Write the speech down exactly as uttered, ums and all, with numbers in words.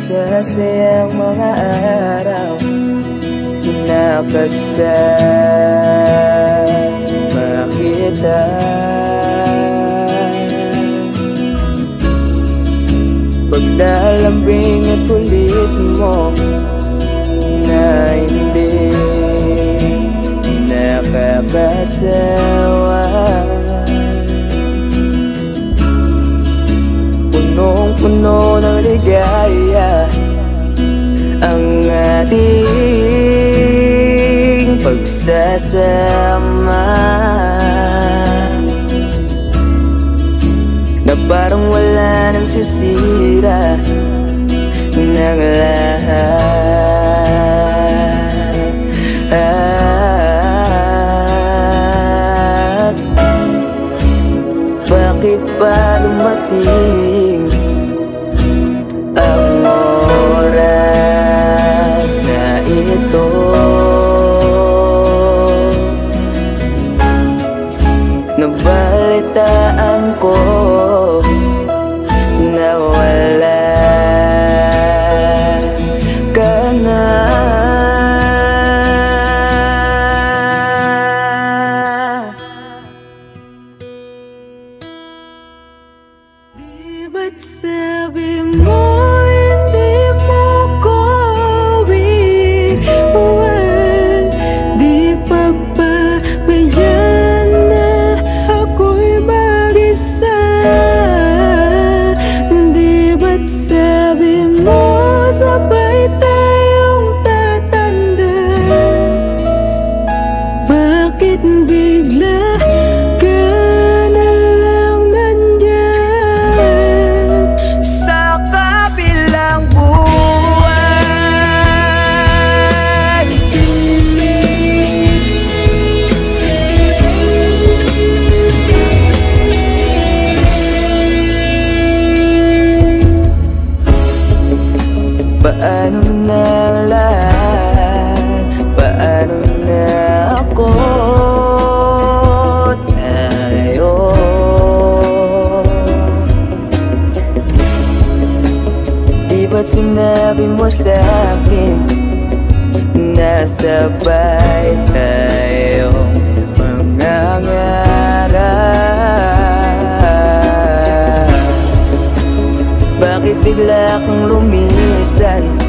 masasayang mga araw nakasama kita. Paglalambing at kulit mo na hindi nakakasawa, punong-puno ng ligaya ang ating pagsasama, na parang wala nang sisira ng lahat. At bakit ba dumating ang oras na ito? Nabalitaan ko na wala ka na. Di ba't sabi mo hindi mo ko iwan? Di pa ba bayan na ako'y mag-isa? Di ba't sabi mo sabay tayong tatanda? Bakit bigla ka na lang nandyan sa kabilang buwan? Paano na lahat? Paano na ako? Tayo di ba't sinabi mo sa'kin na sabay tayo mangangarap? Bakit bigla kang lumisan